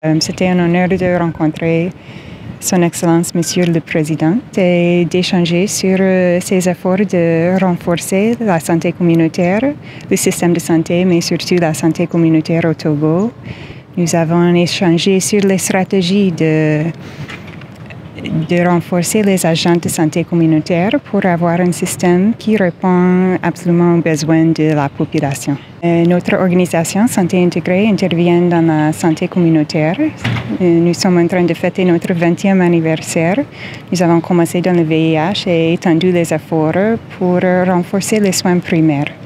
C'était un honneur de rencontrer Son Excellence Monsieur le Président et d'échanger sur ses efforts de renforcer la santé communautaire, le système de santé, mais surtout la santé communautaire au Togo. Nous avons échangé sur les stratégies de renforcer les agents de santé communautaire pour avoir un système qui répond absolument aux besoins de la population. Notre organisation Santé intégrée intervient dans la santé communautaire. Nous sommes en train de fêter notre 20e anniversaire. Nous avons commencé dans le VIH et étendu les efforts pour renforcer les soins primaires.